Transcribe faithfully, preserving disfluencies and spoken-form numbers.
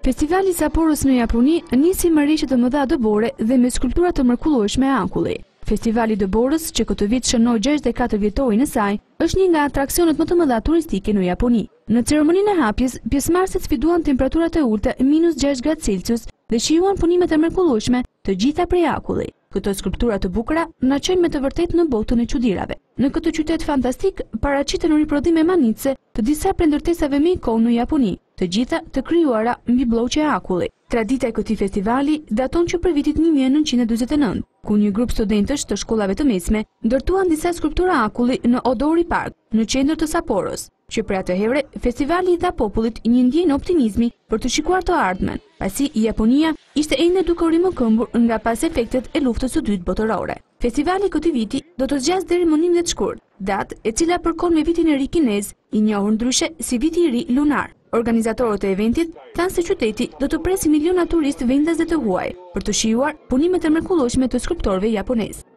Festivali Sapporos në Japoni nisi me rreshtë të mëdha dëbore dhe me skulptura të mrekullueshme akulli. Festivali dëborës, që këtë vit shënoi gjashtëdhjetë e katër vjetorin e saj, është një nga atraksionet më të mëdha turistike në Japoni. Në ceremoninë e hapjes, pjesëmarrësit sfiduan temperaturat e ulta minus gjashtë gradë Celsius dhe shijuan punimet e mrekullueshme të gjitha prej akulli. Këto skulptura të bukura na çojnë me të vërtetë në botën e çuditërave. Në këtë qytet fantastik paraqiten riprodhime manitse të disa prej ndërtesave më ikonë në Japoni, të gjitha të krijuara mbi bloqe akulli. Tradita e këtij festivali daton që për vitit një mijë e nëntëqind e dyzet e nëntë, ku një grup studentësh të shkollave të mesme ndërtuan disa skulptura akulli në Odori Park, në qendër të Sapporos, që për atëherë festivali i dha popullit një ndjenjë optimizmi për të shikuar të ardhmen, pasi Japonia ishte ende duke u rimëkëmbur nga pas efektet e luftës së dytë botërore. Festivali këtij viti do të zgjasë deri më njëmbëdhjetë shkurt, datë e cila përkon me vitin e ri kinez, i njohur ndryshe si viti i ri lunar. Organizatorët e eventit thanë se qyteti do të presë miliona turistë vendas dhe të huaj për të shijuar punimet e mrekullueshme të skulptorëve japonez.